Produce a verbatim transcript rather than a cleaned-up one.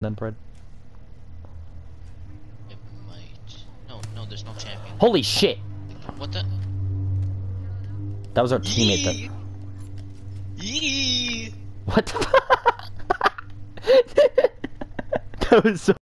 then, Fred? It might. No, no, there's no champion. Holy shit! What the? That was our teammate Yee! that- Yee! What the That was so